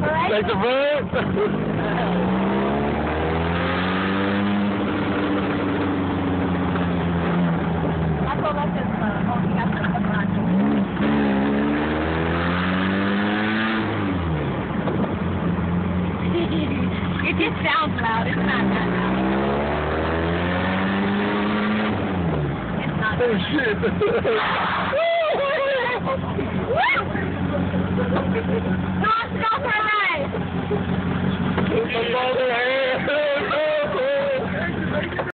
Take the bird. It just sounds loud. It's not that loud. It's not. Oh shit. Stop her life.